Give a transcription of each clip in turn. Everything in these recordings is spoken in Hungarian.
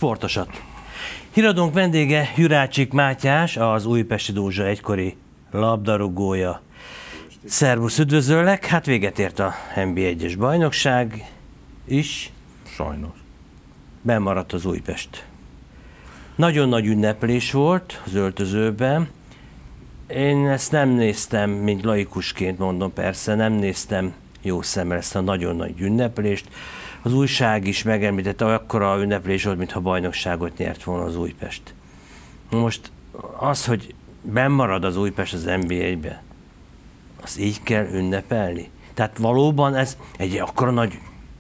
Sportosat. Híradónk vendége Jurácsik Mátyás, az Újpesti Dózsa egykori labdarúgója. Szervusz, üdvözöllek! Hát véget ért a NB1-es bajnokság is. Sajnos. Bemaradt az Újpest. Nagyon nagy ünneplés volt az öltözőben. Én ezt nem néztem, mint laikusként mondom, persze, nem néztem jó szemmel ezt a nagyon nagy ünneplést. Az újság is megemlítette, akkora ünneplés volt, mintha bajnokságot nyert volna az Újpest. Most az, hogy bennmarad az Újpest az NB1-be, azt így kell ünnepelni? Tehát valóban ez egy akkora nagy...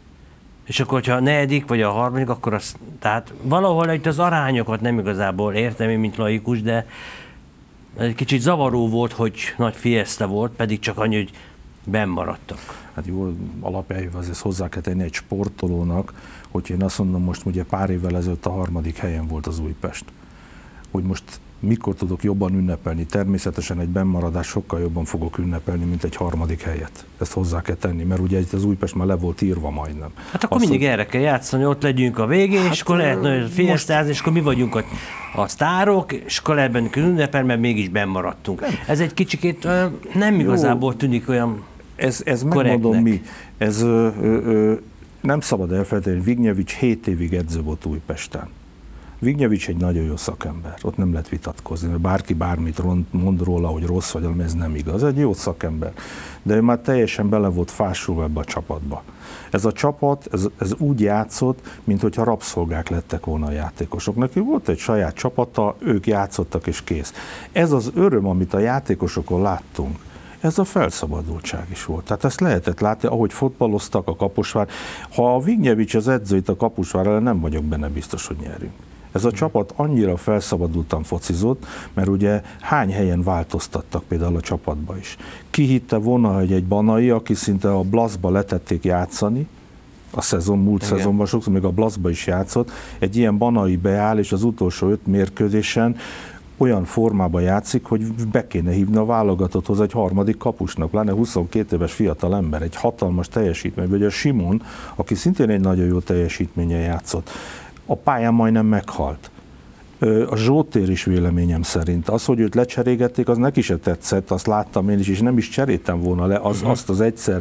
És akkor, hogyha a negyedik vagy a harmadik, akkor az... Tehát valahol itt az arányokat nem igazából értem én, mint laikus, de egy kicsit zavaró volt, hogy nagy fiesta volt, pedig csak annyi, hogy bennmaradtak. Hát jó, alapjául azért hozzá kell tenni egy sportolónak, hogy én azt mondom, most ugye pár évvel ezelőtt a harmadik helyen volt az Újpest. Hogy most mikor tudok jobban ünnepelni? Természetesen egy bennmaradás sokkal jobban fogok ünnepelni, mint egy harmadik helyet. Ezt hozzá kell tenni, mert ugye az Újpest már le volt írva majdnem. Hát akkor mindig erre kell játszani, ott legyünk a végén, hát és akkor lehet fiesztázni, és akkor mi vagyunk a sztárok, és akkor lehet bennünk ünnepelni, mert mégis bennmaradtunk. Ez egy kicsikét nem igazából tűnik olyan Ez megmondom mi, ez nem szabad elfelejteni, hogy Vignyevics 7 évig edző volt Újpesten. Vignyevics egy nagyon jó szakember, ott nem lehet vitatkozni, mert bárki bármit mond róla, hogy rossz vagy, ez nem igaz, egy jó szakember. De ő már teljesen bele volt fásulva ebbe a csapatba. Ez a csapat, ez úgy játszott, mintha rabszolgák lettek volna a játékosok. Neki volt egy saját csapata, ők játszottak és kész. Ez az öröm, amit a játékosokon láttunk, ez a felszabadultság is volt. Tehát ezt lehetett látni, ahogy fotballoztak a Kaposvár. Ha a Vignyevics az edzőit a Kaposvár ellen, nem vagyok benne biztos, hogy nyerünk. Ez a csapat annyira felszabadultan focizott, mert ugye hány helyen változtattak például a csapatba is. Ki hitte volna, hogy egy Banai, aki szinte a Blaszba letették játszani, múlt szezonban sokszor még a Blaszba is játszott, egy ilyen Banai beáll, és az utolsó 5 mérkőzésen olyan formában játszik, hogy be kéne hívni a válogatotthoz egy harmadik kapusnak, pláne 22 éves fiatal ember, egy hatalmas teljesítmény, vagy a Simon, aki szintén egy nagyon jó teljesítménnyel játszott. A pályán majdnem meghalt. A Zsótér is véleményem szerint. Az, hogy őt lecserégették, az neki se tetszett, azt láttam én is, és nem is cseréltem volna le. Azt az egyszer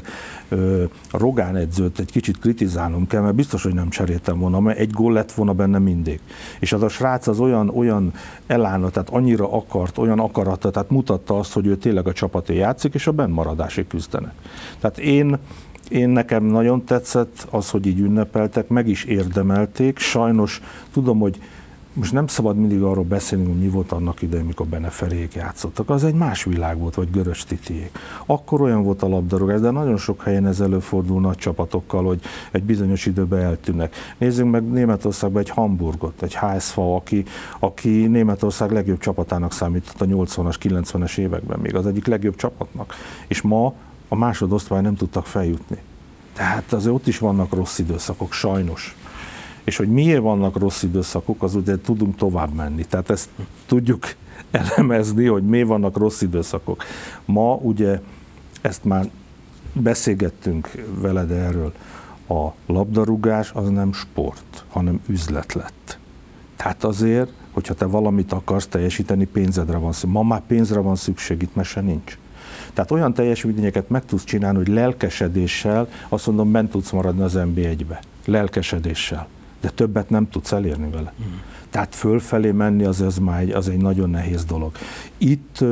Rogán edzőt egy kicsit kritizálnom kell, mert biztos, hogy nem cseréltem volna, mert egy gól lett volna benne mindig. És az a srác az olyan elánat, tehát annyira akart, olyan akarata, tehát mutatta azt, hogy ő tényleg a csapaté játszik, és a bennmaradásig küzdenek. Tehát én nekem nagyon tetszett az, hogy így ünnepeltek, meg is érdemelték. Sajnos tudom, hogy most nem szabad mindig arról beszélni, hogy mi volt annak idején, mikor Beneferék játszottak. Az egy más világ volt, vagy Görös Titiék. Akkor olyan volt a labdarúgás, de nagyon sok helyen ez előfordul nagy csapatokkal, hogy egy bizonyos időben eltűnnek. Nézzünk meg Németországban egy Hamburgot, egy HSV, aki Németország legjobb csapatának számított a 80-as, 90-es években, még az egyik legjobb csapatnak. És ma a másodosztály nem tudtak feljutni. Tehát azért ott is vannak rossz időszakok, sajnos. És hogy miért vannak rossz időszakok, az ugye tudunk tovább menni. Tehát ezt tudjuk elemezni, hogy miért vannak rossz időszakok. Ma ugye ezt már beszélgettünk veled erről. A labdarúgás az nem sport, hanem üzlet lett. Tehát azért, hogyha te valamit akarsz teljesíteni, pénzedre van szükség. Ma már pénzre van szükség, itt mese nincs. Tehát olyan teljesítményeket meg tudsz csinálni, hogy lelkesedéssel, azt mondom, bent tudsz maradni az NB1-be. Lelkesedéssel. De többet nem tudsz elérni vele. Tehát fölfelé menni az egy nagyon nehéz dolog. Itt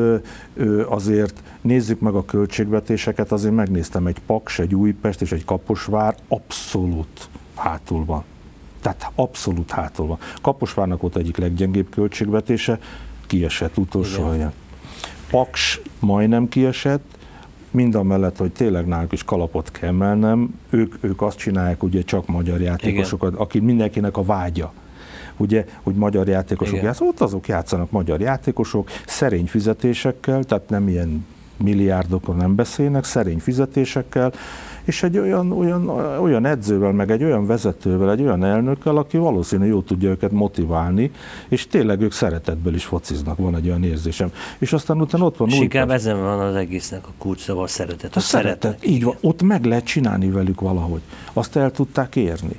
azért nézzük meg a költségvetéseket, azért megnéztem, egy Paks, egy Újpest és egy Kaposvár abszolút hátul van. Tehát abszolút hátul van. Kaposvárnak volt egyik leggyengébb költségvetése, kiesett utolsó helyen. Paks majdnem kiesett, mindamellett, hogy tényleg náluk is kalapot kell emelnem, ők azt csinálják, ugye csak magyar játékosokat, aki mindenkinek a vágya. Ugye, hogy magyar játékosok játszanak, ott azok játszanak magyar játékosok, szerény fizetésekkel, tehát nem ilyen milliárdokon nem beszélnek, szerény fizetésekkel, és egy olyan edzővel, meg egy olyan vezetővel, egy olyan elnökkel, aki valószínűleg jól tudja őket motiválni, és tényleg ők szeretetből is fociznak, van egy olyan érzésem. És aztán utána ott van és inkább ezen van az egésznek a kulcsszava, a szeretet. A szeretet, így van, ott meg lehet csinálni velük valahogy. Azt el tudták érni.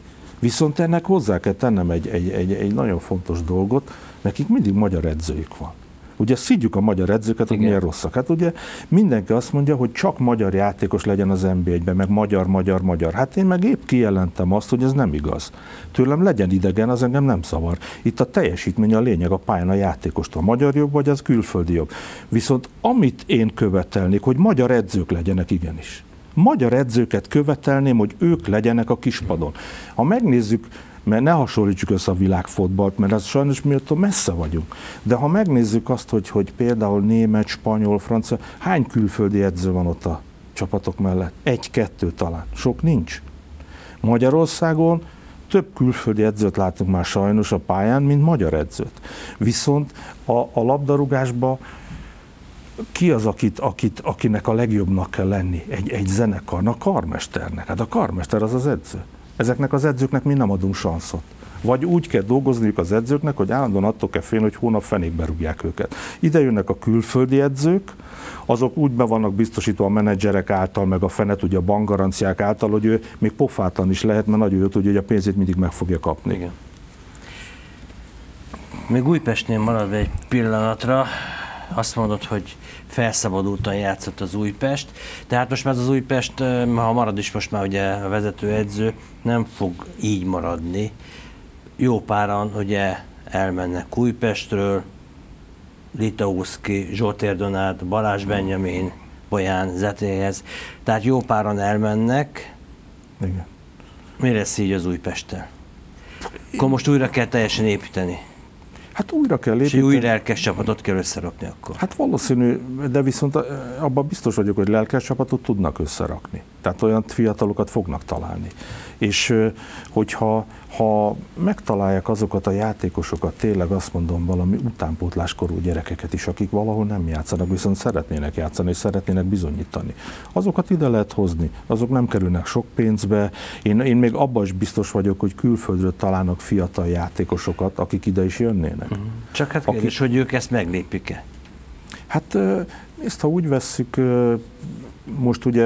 Viszont ennek hozzá kell tennem egy nagyon fontos dolgot, nekik mindig magyar edzőjük van. Ugye szidjuk a magyar edzőket, hogy milyen rosszak. Hát ugye mindenki azt mondja, hogy csak magyar játékos legyen az NB1-ben, meg magyar. Hát én meg épp kijelentem azt, hogy ez nem igaz. Tőlem legyen idegen, az engem nem zavar. Itt a teljesítmény a lényeg, a pályán a játékostól. A magyar jobb, vagy az külföldi jobb. Viszont amit én követelnék, hogy magyar edzők legyenek, igenis. Magyar edzőket követelném, hogy ők legyenek a kispadon. Ha megnézzük, mert ne hasonlítsuk össze a világfotballt, mert ez sajnos mi attól messze vagyunk. De ha megnézzük azt, hogy például német, spanyol, francia, hány külföldi edző van ott a csapatok mellett? 1-2 talán. Sok nincs. Magyarországon több külföldi edzőt látunk már sajnos a pályán, mint magyar edzőt. Viszont a labdarúgásban ki az, akinek a legjobbnak kell lenni? Egy zenekarnak, karmesternek. Hát a karmester az az edző. Ezeknek az edzőknek mi nem adunk sanszot. Vagy úgy kell dolgozniuk az edzőknek, hogy állandóan attól kell félni, hogy hónap fenékbe rúgják őket. Ide jönnek a külföldi edzők, azok úgy be vannak biztosítva a menedzserek által, meg a fene tudja a bankgaranciák által, hogy ő még pofátlan is lehet, mert nagyon jó tudja, hogy a pénzét mindig meg fogja kapni. Igen. Még Újpestnél maradva egy pillanatra, azt mondod, hogy felszabadultan játszott az Újpest, tehát most már az Újpest, ha marad is most már ugye a vezetőedző, nem fog így maradni. Jó páran ugye elmennek Újpestről, Litauszki, Zsoltér Donát, Balázs Benjamin, Bolyán Zetéhez, tehát jó páran elmennek. Igen. Mi lesz így az Újpesttel? Akkor most újra kell teljesen építeni. Hát újra kell építeni. És új lelkes csapatot kell összerakni akkor. Hát valószínű, de viszont abban biztos vagyok, hogy lelkes csapatot tudnak összerakni. Tehát olyan fiatalokat fognak találni. És hogyha megtalálják azokat a játékosokat, tényleg azt mondom, valami utánpótláskorú gyerekeket is, akik valahol nem játszanak, viszont szeretnének játszani, és szeretnének bizonyítani. Azokat ide lehet hozni, azok nem kerülnek sok pénzbe. Én még abban is biztos vagyok, hogy külföldről találnak fiatal játékosokat, akik ide is jönnének. Csak hát kérdés, hogy ők ezt meglépik-e? Hát ezt ha úgy vesszük, most ugye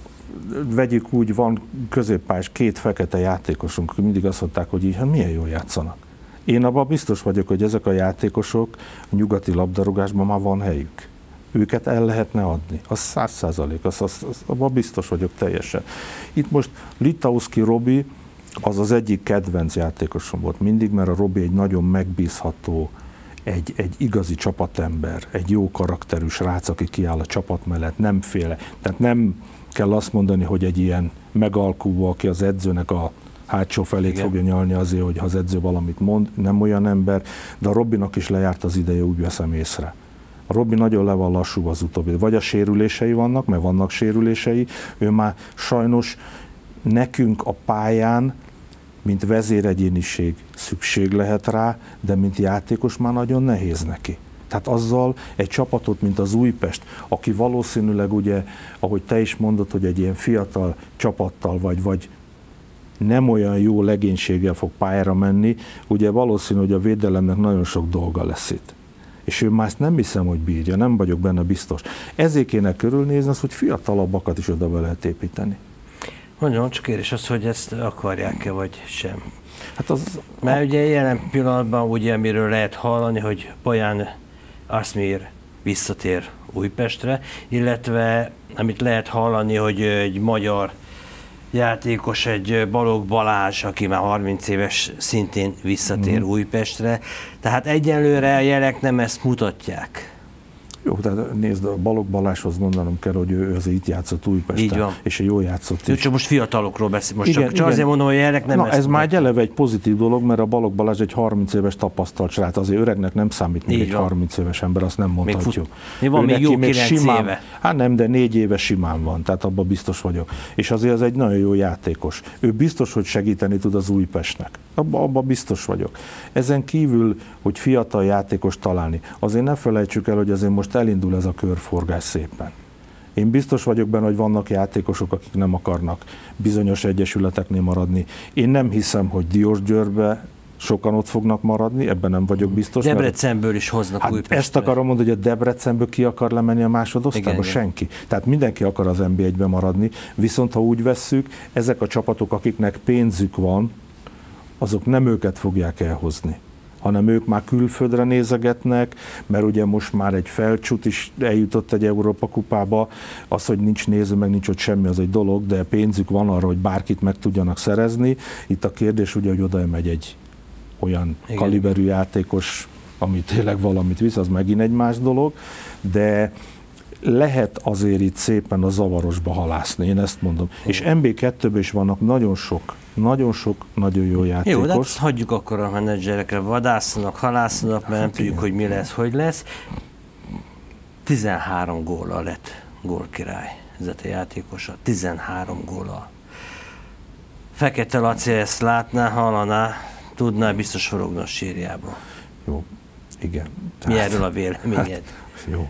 vegyük úgy, van középpályás 2 fekete játékosunk, akik mindig azt mondták, hogy így, hát milyen jól játszanak. Én abban biztos vagyok, hogy ezek a játékosok a nyugati labdarúgásban már van helyük. Őket el lehetne adni. Az 100%, abban biztos vagyok teljesen. Itt most Litauszki Robi, az egyik kedvenc játékosom volt mindig, mert a Robi egy nagyon megbízható, egy igazi csapatember, egy jó karakterű srác, aki kiáll a csapat mellett, nem fél. Tehát nem kell azt mondani, hogy egy ilyen megalkuvó, aki az edzőnek a hátsó felét fogja nyalni azért, hogy ha az edző valamit mond, nem olyan ember, de a Robinak is lejárt az ideje, úgy veszem észre. A Robi nagyon le van lassú az utóbbi. Vagy a sérülései vannak, mert vannak sérülései, ő már sajnos nekünk a pályán, mint vezéregyéniség szükség lehet rá, de mint játékos már nagyon nehéz neki. Tehát azzal egy csapatot, mint az Újpest, aki valószínűleg ugye, ahogy te is mondod, hogy egy ilyen fiatal csapattal vagy nem olyan jó legénységgel fog pályára menni, ugye valószínű, hogy a védelemnek nagyon sok dolga lesz itt. És ő már ezt nem hiszem, hogy bírja, nem vagyok benne biztos. Ezért kéne körülnézni azt, hogy fiatalabbakat is oda be lehet építeni. Mondjam, csak kérdés az, hogy ezt akarják-e, vagy sem. Hát az, mert ugye jelen pillanatban, ugye, amiről lehet hallani, hogy Bolyán Aszmír visszatér Újpestre, illetve amit lehet hallani, hogy egy magyar játékos, egy Balogh Balázs, aki már 30 éves, szintén visszatér Újpestre. Tehát egyelőre a jelek nem ezt mutatják. Jó, tehát nézd, a Balogh Balázshoz mondanom kell, hogy ő azért itt játszott Újpesten, és jól játszott is. Csak most fiatalokról beszél, most igen, csak azért mondom, hogy jelek nem ez már eleve egy pozitív dolog, mert a Balogh Balázs egy 30 éves tapasztalt srác, azért öregnek nem számít még egy 30 éves ember, azt nem mondhatjuk. Van még jó 9 éve. Hát nem, de 4 éve simán van, tehát abban biztos vagyok. És azért az egy nagyon jó játékos. Ő biztos, hogy segíteni tud az Újpestnek. Abban biztos vagyok. Ezen kívül, hogy fiatal játékos találni, azért ne felejtsük el, hogy azért most elindul ez a körforgás szépen. Én biztos vagyok benne, hogy vannak játékosok, akik nem akarnak bizonyos egyesületeknél maradni. Én nem hiszem, hogy Diósgyőrbe sokan ott fognak maradni, ebben nem vagyok biztos. Debrecenből is hoznak Újpestre. Ezt akarom mondani, hogy a Debrecenből ki akar lemenni a másodosztályba? Senki. Tehát mindenki akar az NB1-be maradni, viszont ha úgy vesszük, ezek a csapatok, akiknek pénzük van, azok nem őket fogják elhozni, hanem ők már külföldre nézegetnek, mert ugye most már egy Felcsút is eljutott egy Európa kupába, az, hogy nincs néző, meg nincs ott semmi, az egy dolog, de pénzük van arra, hogy bárkit meg tudjanak szerezni. Itt a kérdés ugye, hogy oda megy egy olyan kaliberű játékos, ami tényleg valamit visz, az megint egy más dolog, de lehet azért itt szépen a zavarosba halászni, én ezt mondom. És MB2-ben is vannak nagyon jó játékos. Jó, de ezt hagyjuk akkor a menedzserekre, vadásznak, halásznak, mert nem tudjuk, hogy mi lesz, hogy lesz. 13 góllal lett gólkirály ez a játékosa, 13 góllal. Fekete Laci ezt látná, hallaná, tudná, biztos forogna a sírjába. Jó, igen. Mi erről a véleményed? Hát, jó.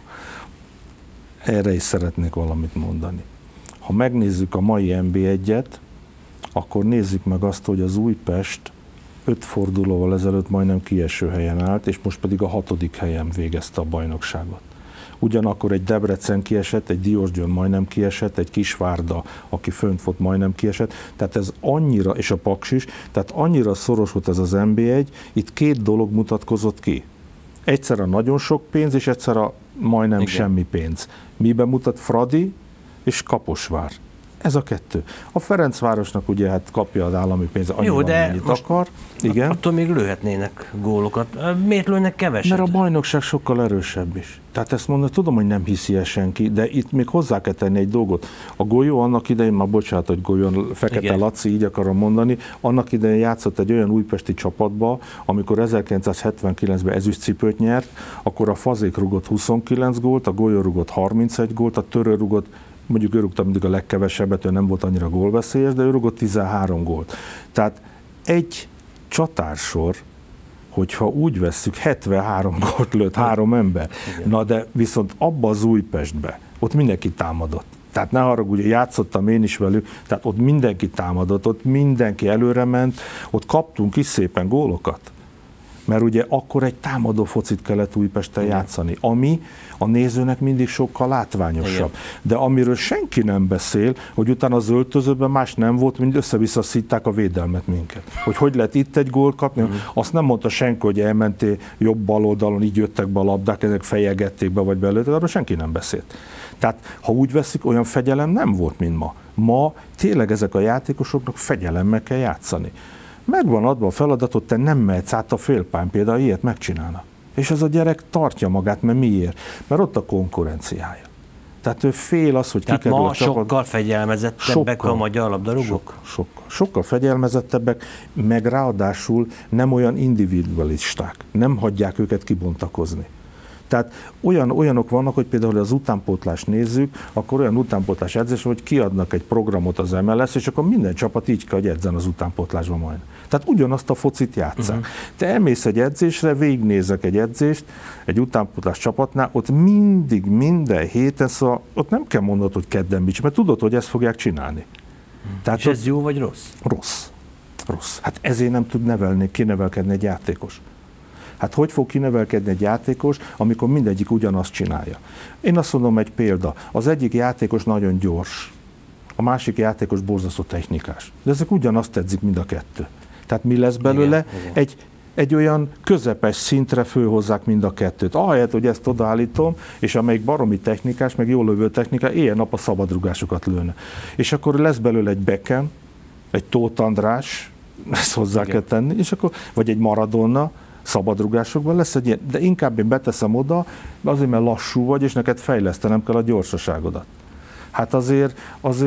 Erre is szeretnék valamit mondani. Ha megnézzük a mai NB1-et, akkor nézzük meg azt, hogy az Újpest 5 fordulóval ezelőtt majdnem kieső helyen állt, és most pedig a 6. helyen végezte a bajnokságot. Ugyanakkor egy Debrecen kiesett, egy Diósgyőr majdnem kiesett, egy Kisvárda, aki fönt volt, majdnem kiesett. Tehát ez annyira, és a Paks is, tehát annyira szoros volt ez az NB1, itt 2 dolog mutatkozott ki. Egyszer a nagyon sok pénz, és egyszer a majdnem igen. Semmi pénz. Miben mutat Fradi és Kaposvár. Ez a 2. A Ferencvárosnak ugye hát kapja az állami pénzt, annyit akar. Igen. Attól még lőhetnének gólokat. Miért lőnek keveset? Mert a bajnokság sokkal erősebb is. Tehát ezt mondom, tudom, hogy nem hiszi el senki, de itt még hozzá kell tenni egy dolgot. A Golyó annak idején, már bocsánat, hogy Golyón, Fekete igen. Laci, így akarom mondani, annak idején játszott egy olyan újpesti csapatba, amikor 1979-ben ezüstcipőt nyert, akkor a Fazék rugott 29 gólt, a Golyó rugott 31 gólt, a Törő rugott, mondjuk ő rúgta mindig a legkevesebbet, ő nem volt annyira gólveszélyes, de ő rúgott 13 gólt. Tehát egy csatársor, hogyha úgy vesszük, 73 gólt lőtt 3 ember. Igen. Na de viszont abba az Újpestbe, ott mindenki támadott. Tehát ne haragudj, játszottam én is velük, tehát ott mindenki támadott, ott mindenki előre ment, ott kaptunk is szépen gólokat. Mert ugye akkor egy támadó focit kellett Újpesten játszani, ami a nézőnek mindig sokkal látványosabb. Igen. De amiről senki nem beszél, hogy utána az öltözőben más nem volt, mint össze-vissza szítták a védelmet minket. Hogy lehet itt egy gólt kapni, azt nem mondta senki, hogy elmentél jobb-bal oldalon, így jöttek be a labdák, ezek fejegették be, vagy belőle, arról senki nem beszélt. Tehát, ha úgy veszik, olyan fegyelem nem volt, mint ma. Ma tényleg ezek a játékosoknak fegyelemmel kell játszani. Megvan adva a feladatot, te nem mehetsz át a félpályán, például ilyet megcsinálnak. És ez a gyerek tartja magát, mert miért? Mert ott a konkurenciája. Tehát ő fél az, hogy kikerül a csapat. Sokkal fegyelmezettebbek a magyar labdarúgók? Sokkal fegyelmezettebbek, meg ráadásul nem olyan individualisták. Nem hagyják őket kibontakozni. Tehát olyanok vannak, hogy például az utánpótlást nézzük, akkor olyan utánpótlás edzés, hogy kiadnak egy programot az MLS, és akkor minden csapat így kell, hogy edzen az utánpótlásban majd. Tehát ugyanazt a focit játsszák. Te elmész egy edzésre, végignézek egy edzést, egy utánpótlás csapatnál, ott mindig, minden héten, szóval ott nem kell mondanod, hogy kedden mit, mert tudod, hogy ezt fogják csinálni. Tehát és ez jó vagy rossz? Rossz. Hát ezért nem tud kinevelkedni egy játékos. Hát hogy fog kinevelkedni egy játékos, amikor mindegyik ugyanazt csinálja? Én azt mondom, egy példa. Az egyik játékos nagyon gyors, a másik játékos borzasztó technikás. De ezek ugyanazt edzik mind a 2. Tehát mi lesz belőle? Igen. Egy olyan közepes szintre fölhozzák mind a 2. Ahelyett, hogy ezt odaállítom, és amelyik baromi technikás, meg jól lövő technika, éjjel-nap a szabadrugásokat lőne. És akkor lesz belőle egy Beckham, egy Tóth András, ezt hozzá kell tenni, és akkor, vagy egy Maradona, szabadrugásokban lesz egy ilyen, de inkább én beteszem oda, azért, mert lassú vagy, és neked fejlesztenem kell a gyorsaságodat. Hát azért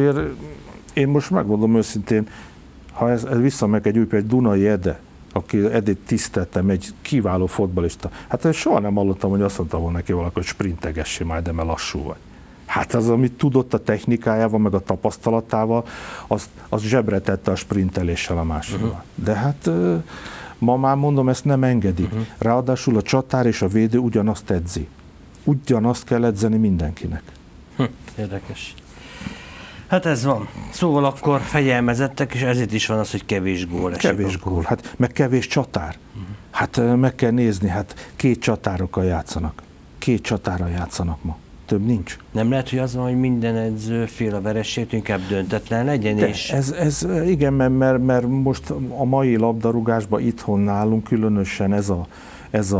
én most megmondom őszintén, ha ez visszamegy egy Dunai Ede, aki Edét tiszteltem, egy kiváló fotbalista. Hát én soha nem hallottam, hogy azt mondta volna neki valaki, hogy sprintegessé már, de mert lassú vagy. Hát az, amit tudott a technikájával, meg a tapasztalatával, az zsebre tette a sprinteléssel a másikban. De hát ma már mondom, ezt nem engedik. Ráadásul a csatár és a védő ugyanazt edzi. Ugyanazt kell edzeni mindenkinek. Érdekes. Hát ez van. Szóval akkor fegyelmezettek, és ezért is van az, hogy kevés gól esik. Kevés gól, hát meg kevés csatár. Hát meg kell nézni, hát 2 csatárokkal játszanak. 2 csatárral játszanak ma. több nincs. Nem lehet, hogy az van, hogy minden edző fél a vereségtől, inkább döntetlen legyen? De és... igen, mert most a mai labdarúgásban itthon nálunk különösen ez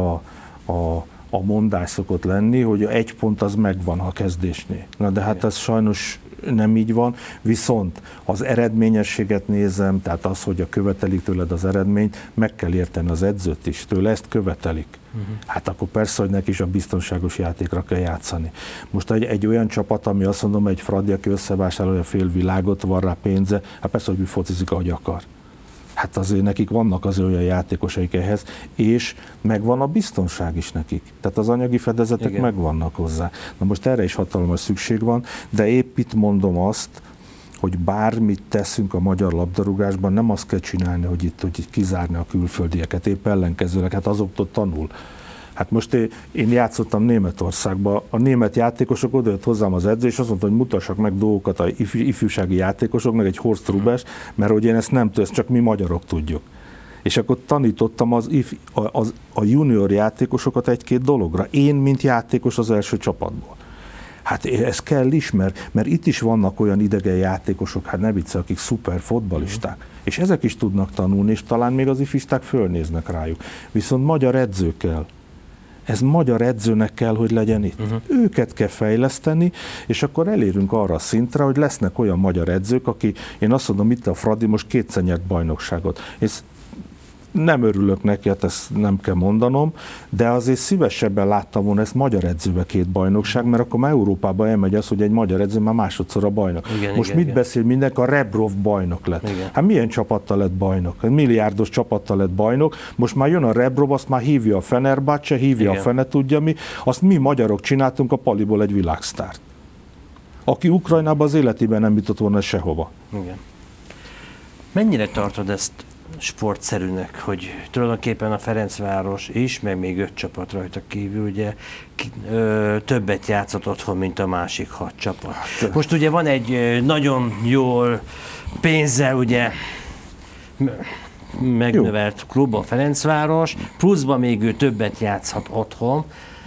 a mondás szokott lenni, hogy egy pont az megvan a kezdésnél. Na de hát ez sajnos nem így van, viszont az eredményességet nézem, tehát az, hogy a követelik tőled az eredményt, meg kell érteni az edzőt is, tőle ezt követelik. Hát akkor persze, hogy neki is a biztonságos játékra kell játszani. Most egy olyan csapat, ami azt mondom, egy Fradi, aki összevásárolja fél világot, van rá pénze, hát persze, hogy focizik, ahogy akar. Hát azért nekik vannak az olyan játékosaik ehhez, és megvan a biztonság is nekik. Tehát az anyagi fedezetek igen, megvannak hozzá. Na most erre is hatalmas szükség van, de épp itt mondom azt, hogy bármit teszünk a magyar labdarúgásban, nem azt kell csinálni, hogy itt kizárni a külföldieket, épp ellenkezőleg, hát azoktól tanul. Hát most én játszottam Németországban, a német játékosok odajött hozzám az edző, és azt mondta, hogy mutassak meg dolgokat a ifjúsági játékosoknak, egy Horst Rubes, mert hogy én ezt nem tudom, ezt csak mi magyarok tudjuk. És akkor tanítottam a junior játékosokat egy-két dologra. Én, mint játékos az első csapatból. Hát ez kell is, mert itt is vannak olyan idegen játékosok, hát ne vicce, akik szuper fotbalisták. És ezek is tudnak tanulni, és talán még az ifisták fölnéznek rájuk. Viszont magyar edző kell. Ez magyar edzőnek kell, hogy legyen itt. Őket kell fejleszteni, és akkor elérünk arra a szintre, hogy lesznek olyan magyar edzők, aki, én azt mondom, itt a Fradi most kétszer nyert bajnokságot. És nem örülök neki, hát ezt nem kell mondanom, de azért szívesebben láttam volna ezt magyar edzőbe két bajnokság, mert akkor már Európába elmegy az, hogy egy magyar edző már másodszor a bajnok. Igen, most mit beszél mindenki? A Rebrov bajnok lett. Igen. Hát milyen csapattal lett bajnok? Milliárdos csapattal lett bajnok, most már jön a Rebrov, azt már hívja a Fenerbahce, hívja igen, a fene tudja mi, azt mi magyarok csináltunk a Paliból egy világsztárt. Aki Ukrajnában az életében nem jutott volna sehova. Igen. Mennyire tartod ezt sportszerűnek, hogy tulajdonképpen a Ferencváros is, meg még 5 csapat rajta kívül, ugye többet játszott otthon, mint a másik 6 csapat. Most ugye van egy nagyon jól pénzzel ugye megnövelt klub, a Ferencváros, pluszban még ő többet játszhat otthon.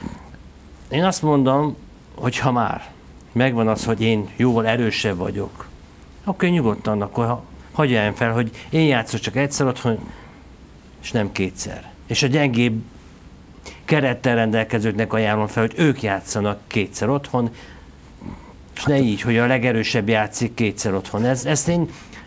Én azt mondom, hogy ha már megvan az, hogy én jóval erősebb vagyok, akkor nyugodtan, akkor hagyjam fel, hogy én játszok csak egyszer otthon, és nem kétszer. És a gyengébb kerettel rendelkezőknek ajánlom fel, hogy ők játszanak kétszer otthon, és ne így, hogy a legerősebb játszik kétszer otthon. Ezt én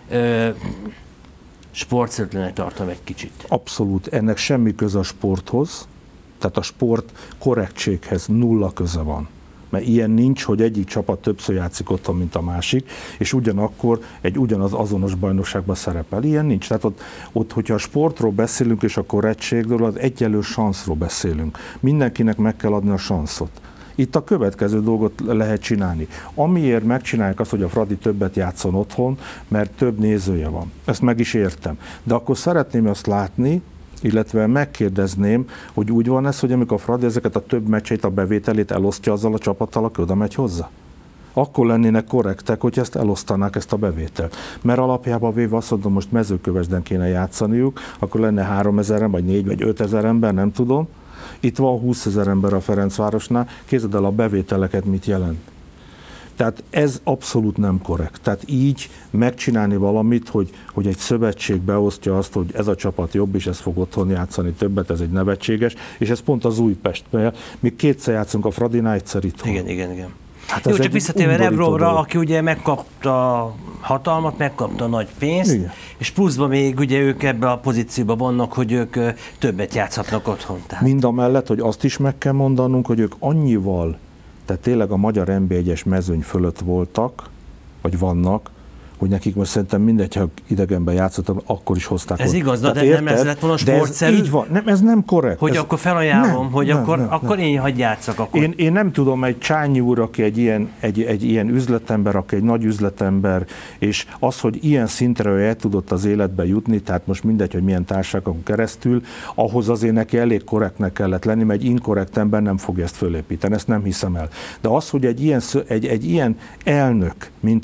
sportszerűtlenek tartom egy kicsit. Abszolút, ennek semmi köze a sporthoz, tehát a sport korrektséghez nulla köze van. Mert ilyen nincs, hogy egyik csapat többször játszik otthon, mint a másik, és ugyanakkor egy ugyanaz azonos bajnokságban szerepel. Ilyen nincs. Tehát ott, hogyha a sportról beszélünk, és a korrektségről, az egyenlő sanszról beszélünk. Mindenkinek meg kell adni a sanszot. Itt a következő dolgot lehet csinálni. Amiért megcsinálják azt, hogy a Fradi többet játszon otthon, mert több nézője van. Ezt meg is értem. De akkor szeretném azt látni, illetve megkérdezném, hogy úgy van ez, hogy amikor a Fradi ezeket a több meccseit, a bevételét elosztja azzal a csapattal, aki oda megy hozzá. Akkor lennének korrektek, hogy ezt elosztanák, ezt a bevételt. Mert alapjában véve azt mondom, most Mezőkövesden kéne játszaniuk, akkor lenne 3000 ember, vagy 4 vagy 5000 ember, nem tudom. Itt van 20 000 ember a Ferencvárosnál, képzeld el a bevételeket mit jelent. Tehát ez abszolút nem korrekt. Tehát így megcsinálni valamit, hogy egy szövetség beosztja azt, hogy ez a csapat jobb, és ez fog otthon játszani többet, ez egy nevetséges, és ez pont az Újpest. Mi kétszer játszunk a Fradinál, egyszer itthon. Igen. Hát jó, csak visszatérve Rebrovra, aki ugye megkapta a hatalmat, megkapta a nagy pénzt, igen, és pluszban még ugye ők ebben a pozícióban vannak, hogy ők többet játszhatnak otthon. Tehát. Mindamellett, hogy azt is meg kell mondanunk, hogy ők annyival, tehát tényleg a magyar NB1-es mezőny fölött voltak, vagy vannak, hogy nekik most szerintem mindegy, ha idegenben játszottak, akkor is hozták. Ez igaz, de nem ez lett volna sportszerű? Így van, nem, ez nem korrekt. Hogy akkor felajánlom, hogy akkor én hagyj játszak. Akkor. Én nem tudom, egy Csányi úr, aki egy ilyen üzletember, aki egy nagy üzletember, és az, hogy ilyen szintre ő el tudott az életbe jutni, tehát most mindegy, hogy milyen társaságon keresztül, ahhoz azért neki elég korrektnek kellett lenni, mert egy inkorrekt ember nem fogja ezt fölépíteni, ezt nem hiszem el. De az, hogy egy ilyen elnök, mint ő,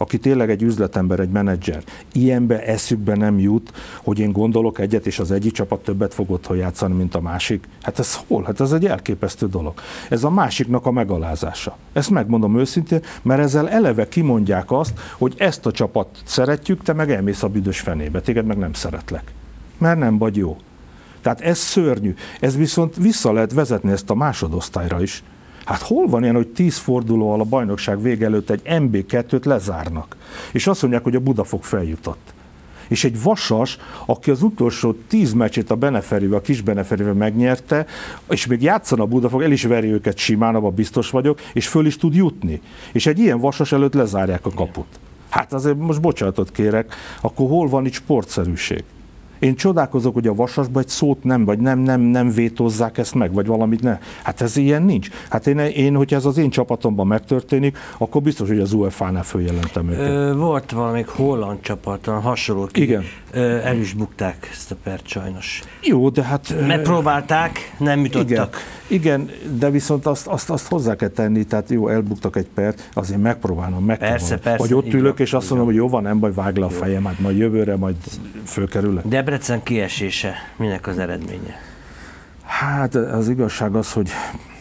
aki tényleg egy üzletember, egy menedzser, ilyenbe eszükbe nem jut, hogy én gondolok egyet, és az egyik csapat többet fog otthon játszani, mint a másik. Hát ez hol? Hát ez egy elképesztő dolog. Ez a másiknak a megalázása. Ezt megmondom őszintén, mert ezzel eleve kimondják azt, hogy ezt a csapat szeretjük, te meg elmész a büdös fenébe, téged meg nem szeretlek. Mert nem vagy jó. Tehát ez szörnyű. Ez viszont vissza lehet vezetni ezt a másodosztályra is. Hát hol van ilyen, hogy 10 fordulóval a bajnokság vége előtt egy MB2-t lezárnak, és azt mondják, hogy a Budafok feljutott. És egy Vasas, aki az utolsó 10 meccsét a Beneferivel, a kis Beneferivel megnyerte, és még játszana a Budafok, el is veri őket simán, abban biztos vagyok, és föl is tud jutni. És egy ilyen Vasas előtt lezárják a kaput. Hát azért most bocsánatot kérek, akkor hol van itt sportszerűség? Én csodálkozok, hogy a Vasasban egy szót nem, vagy nem vétózzák ezt meg, vagy valamit ne. Hát ez ilyen nincs. Hát én hogyha ez az én csapatomban megtörténik, akkor biztos, hogy az UEFA-nál följelentem őket. Volt valamelyik holland csapat, hasonló. Igen. El is bukták ezt a pert sajnos. Jó, de hát... Megpróbálták, nem jutottak. Igen, de viszont azt hozzá kell tenni, tehát jó, elbuktak egy pert, azért megpróbálom. Persze. Vagy ott ülök, és azt mondom, hogy jó van, nem baj, vágd le a fejem, hát majd jövőre, majd fölkerülök. Debrecen kiesése, minek az eredménye? Hát az igazság az, hogy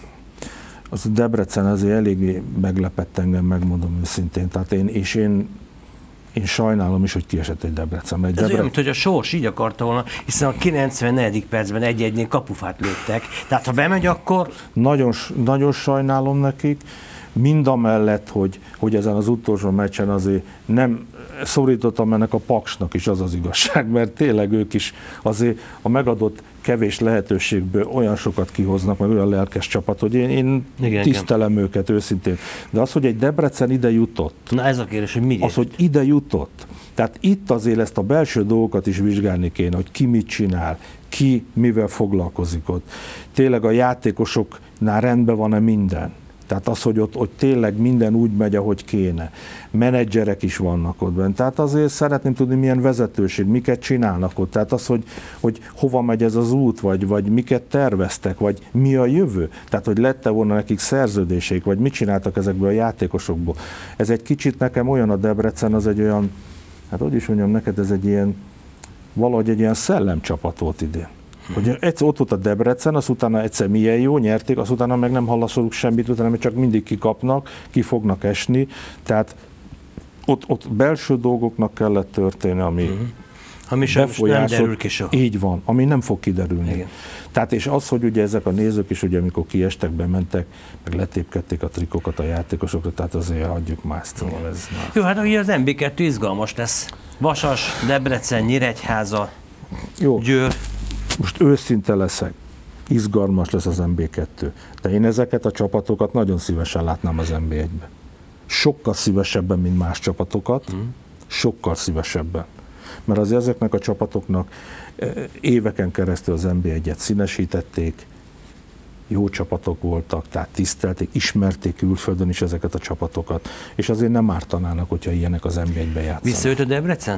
az Debrecen azért eléggé meglepett engem, megmondom őszintén. Tehát én sajnálom is, hogy kiesett egy Debrecen. Ez olyan, mint hogy a sors így akarta volna, hiszen a 94. percben egy-egynél kapufát lőttek. Tehát ha bemegy, akkor... Nagyon sajnálom nekik, mindamellett, hogy ezen az utolsó meccsen azért nem szorítottam ennek a Paksnak is, az az igazság, mert tényleg ők is azért a megadott kevés lehetőségből olyan sokat kihoznak, meg olyan lelkes csapat, hogy én tisztelem őket őszintén. De az, hogy egy Debrecen ide jutott. Na ez a kérdés, hogy miért? Az, hogy ide jutott. Tehát itt azért ezt a belső dolgokat is vizsgálni kéne, hogy ki mit csinál, ki mivel foglalkozik ott. Tényleg a játékosoknál rendben van-e minden? Tehát az, hogy ott tényleg minden úgy megy, ahogy kéne. Menedzserek is vannak ott benne. Tehát azért szeretném tudni, milyen vezetőség, miket csinálnak ott. Tehát az, hogy hova megy ez az út, vagy miket terveztek, vagy mi a jövő. Tehát, hogy lett-e volna nekik szerződéseik, vagy mit csináltak ezekből a játékosokból. Ez egy kicsit nekem olyan a Debrecen, az egy olyan, hát hogy is mondjam neked, ez egy ilyen, valahogy egy ilyen szellemcsapat volt idén. Hogy egyszer ott volt a Debrecen, az utána egyszer milyen jó, nyerték, az utána meg nem hallaszolunk semmit, utána meg csak mindig kikapnak, ki fognak esni. Tehát ott belső dolgoknak kellett történni, ami nem derül ki soha. Így van, ami nem fog kiderülni. Igen. Tehát és az, hogy ugye ezek a nézők is, ugye amikor kiestek, bementek, meg letépkedték a trikokat a játékosokra, tehát azért hagyjuk már ezt. Jó, hát ugye az MB2 izgalmas lesz. Vasas, Debrecen, Nyíregyháza, jó. Győr. Most őszinte leszek, izgalmas lesz az MB2, de én ezeket a csapatokat nagyon szívesen látnám az MB1-be. Sokkal szívesebben, mint más csapatokat, sokkal szívesebben. Mert azért ezeknek a csapatoknak éveken keresztül az MB1-et színesítették, jó csapatok voltak, tehát tisztelték, ismerték külföldön is ezeket a csapatokat, és azért nem ártanának, hogyha ilyenek az MB1-be játszanak. Visszajött a Debrecen?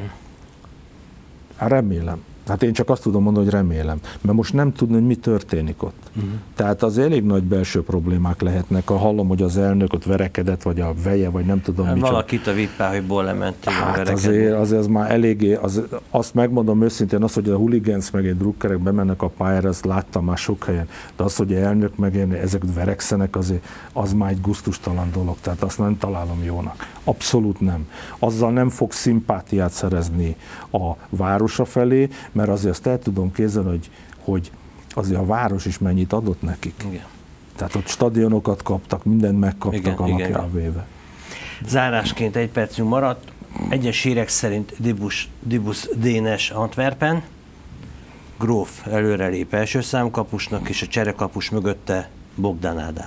Hát remélem. Hát én csak azt tudom mondani, hogy remélem, mert most nem tudni, hogy mi történik ott. Tehát az elég nagy belső problémák lehetnek. Ha hallom, hogy az elnök ott verekedett, vagy a veje, vagy nem tudom hát micsoda. Valakit a Vippályból lement. Hát azért ez már eléggé, azt megmondom őszintén, az, hogy a hooligans meg egy drukkerek bemennek a pályára, azt láttam már sok helyen, de az, hogy elnök meg ezek verekszenek, azért az már egy gusztustalan dolog, tehát azt nem találom jónak. Abszolút nem. Azzal nem fog szimpátiát szerezni a városa felé, mert azért azt el tudom képzelni, hogy azért a város is mennyit adott nekik. Igen. Tehát ott stadionokat kaptak, mindent megkaptak alapjára véve. Zárásként egy percünk maradt. Egyes hírek szerint Dibus Dénes Antwerpen, Gróf előrelép első számkapusnak, és a cserekapus mögötte Bogdan Ádám.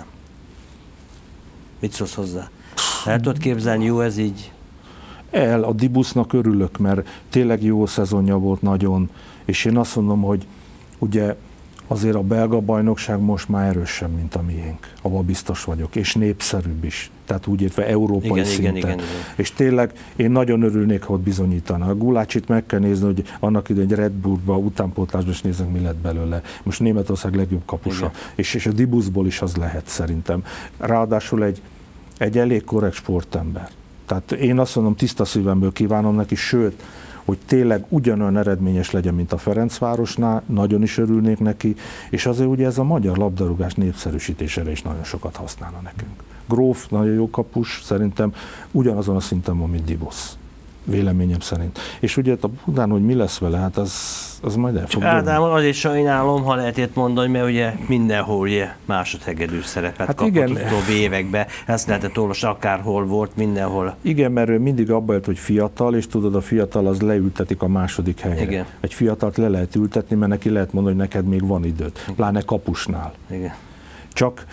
Mit szólsz hozzá? El tudod képzelni, jó ez így? A Dibusnak örülök, mert tényleg jó szezonja volt nagyon, és én azt mondom, hogy ugye azért a belga bajnokság most már erősebb, mint a miénk. Abban biztos vagyok, és népszerűbb is. Tehát úgy értve európai szinten. Igen. És tényleg én nagyon örülnék, ha ott bizonyítanak. A Gulácsit meg kell nézni, hogy annak idején egy Red Bullba, utánpótlásban is nézzük, mi lett belőle. Most Németország legjobb kapusa. És a Dibusból is az lehet szerintem. Ráadásul egy elég korrekt sportember. Tehát én azt mondom, tiszta szívemből kívánom neki, sőt, hogy tényleg ugyanolyan eredményes legyen, mint a Ferencvárosnál, nagyon is örülnék neki, és azért ugye ez a magyar labdarúgás népszerűsítésére is nagyon sokat használna nekünk. Gróf nagyon jó kapus, szerintem ugyanazon a szinten van, mint Dibusz. Véleményem szerint. És ugye a Budán, hogy mi lesz vele, hát az majd el fog Ádám, azért sajnálom, ha lehet ilyet mondani, mert ugye mindenhol ugye másodhegedű szerepet kapott igen. az utóbbi években. Ezt lehetett olvasni, akárhol volt, mindenhol. Igen, mert ő mindig abba jött, hogy fiatal, és tudod, a fiatal az leültetik a második helyre. Igen. Egy fiatalt le lehet ültetni, mert neki lehet mondani, hogy neked még van időd. Pláne kapusnál. Igen. Csak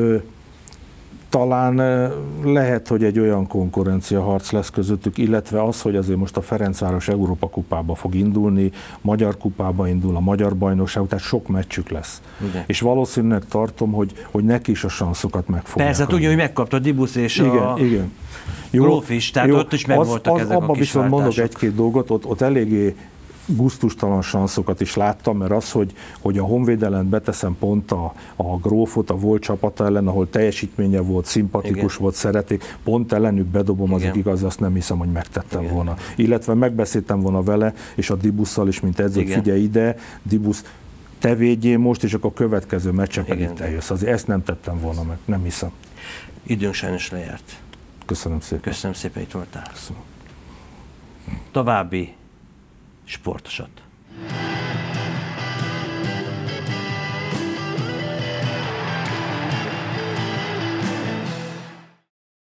talán lehet, hogy egy olyan konkurenciaharc lesz közöttük, illetve az, hogy azért most a Ferencváros Európa kupába fog indulni, Magyar kupába indul, a Magyar bajnokság, tehát sok meccsük lesz. Igen. És valószínűleg tartom, hogy neki is a sanszokat meg fogják. Persze, tudja, hogy megkapta Dibusz és igen. Gróf is, tehát ott is megvoltak ezek a abban viszont mondok kisváltások. egy-két dolgot, ott eléggé gusztustalan sanszokat is láttam, mert az, hogy a Honvéd ellen beteszem pont a Grófot, a volt csapata ellen, ahol teljesítménye volt, szimpatikus Igen. volt, szeretik, pont ellenük bedobom, az Igen. igaz, azt nem hiszem, hogy megtettem Igen. volna. Illetve megbeszéltem volna vele, és a Dibusszal is, mint edző, Igen. figyelj ide, Dibusz, te védjél most, és akkor a következő meccsen pedig Igen. te jössz. Azért ezt nem tettem volna meg, nem hiszem. Időnk sajnos lejárt. Köszönöm szépen. Köszönöm szépen, hogy itt voltál. Köszönöm. További sportosat.